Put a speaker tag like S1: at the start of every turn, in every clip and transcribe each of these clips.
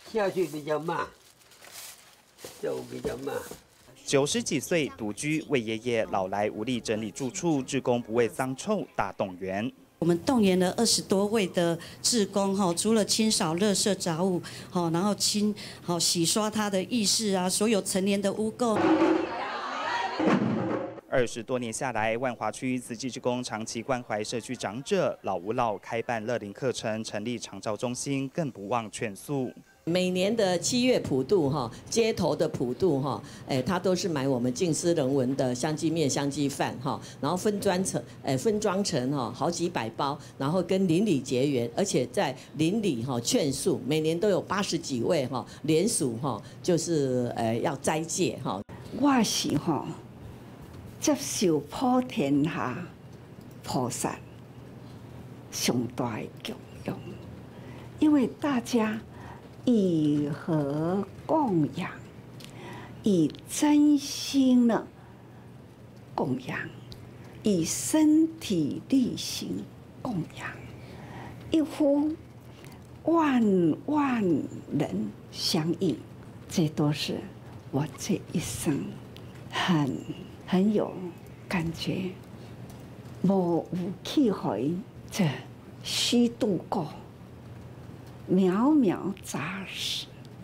S1: 下去比较慢，走比较慢。
S2: 90几岁独居，为爷爷老来无力整理住处，志工不畏脏臭，大动员。
S3: 我们动员了20多位的志工哈，除了清扫垃圾杂物，好，然后洗刷他的浴室啊，所有陈年的污垢。
S2: 20多年下来，万华区慈济志工长期关怀社区长者、老吾老，开办乐龄课程，成立长照中心，更不忘劝诉。
S4: 每年的7月普渡哈，街头的普渡哈，他都是买我们静思人文的香鸡面、香鸡饭哈，然后分装成哈好几百包，然后跟邻里结缘，而且在邻里哈劝诉，每年都有80几位哈联署哈，就是要斋戒哈。
S5: 我是哈接受普天下菩萨上大的供养，因为大家。 以和供养，以真心的供养，以身体力行供养，一呼万人相应，这都是我这一生很有感觉，无有去回这虚度过。 渺渺杂事。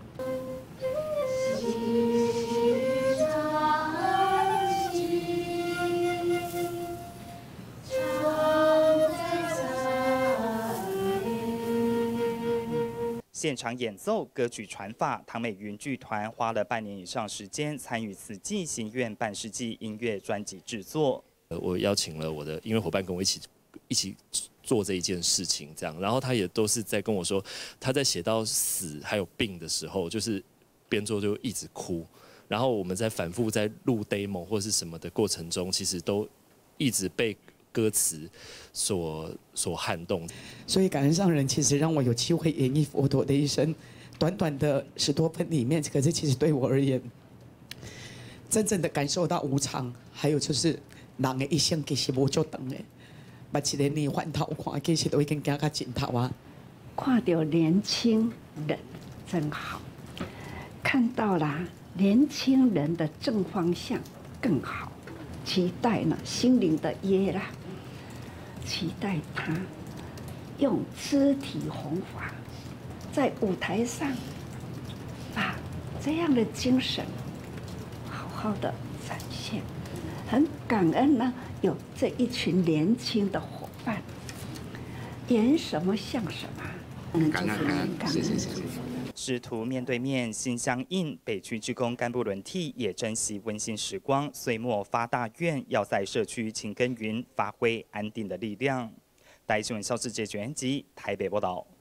S2: 现场演奏歌曲传法，唐美云剧团花了半年以上时间参与慈济行愿半世纪音乐专辑制作。
S6: 我邀请了我的音乐伙伴跟我一起做这一件事情，这样，然后他也都是在跟我说，他在写到死还有病的时候，就是边做就一直哭，然后我们在反复在录 demo 或是什么的过程中，其实都一直被歌词所撼动。
S7: 所以感恩上人其实让我有机会演绎佛陀的一生，短短的10多分里面，可是其实对我而言，真正的感受到无常，还有就是人的一生其实无足长的。 把一个年换头看，其实都已经行到尽头啊！
S5: 看到年轻人真好，看到了年轻人的正方向更好，期待呢心灵的耶啦，期待他用肢体弘法，在舞台上把这样的精神好好的展现，很感恩呢。 有这一群年轻的伙伴，演什么像什么，
S8: 感恩，谢谢。
S2: 师徒面对面，心相印。北区志工干部轮替，也珍惜温馨时光。岁末发大愿，要在社区勤耕耘，发挥安定的力量。台新闻消息节编辑台北报道。